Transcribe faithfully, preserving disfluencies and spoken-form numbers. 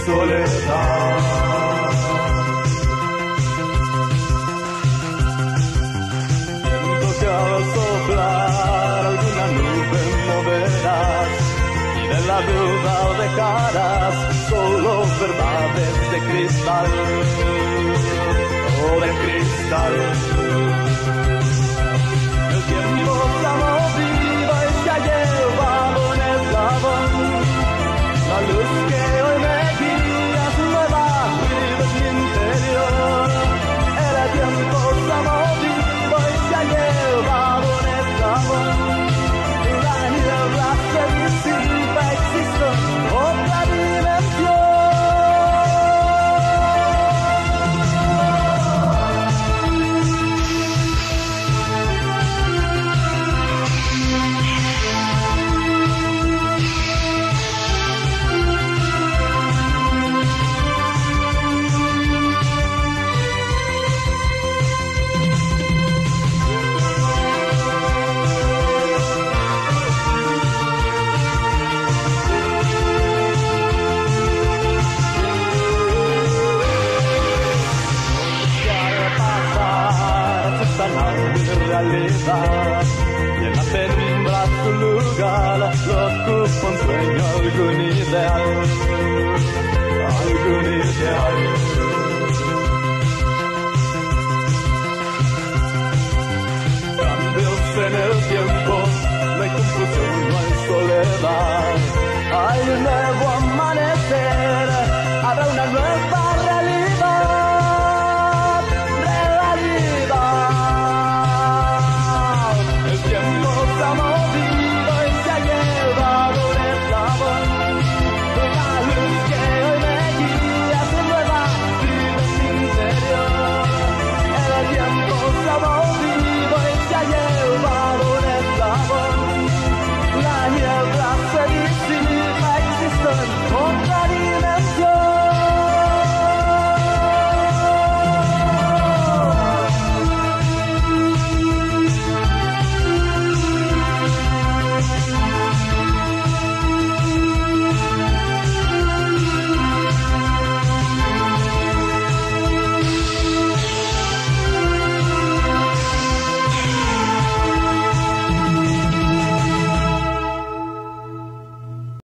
soledad. Siento que al soplar alguna nube moverás y de la duda dejarás solo verdades de cristal, oh, de cristal. El tiempo se ha movido y se ha llevado en el eslabón la luz que hoy me guía, nueva vida en mi interior. El tiempo se ha movido y se ha llevado en el eslabón. La niebla se disipa, existe otra dimensión. Realidad, y en la penumbra su lugar lo ocupa un sueño, algún ideal.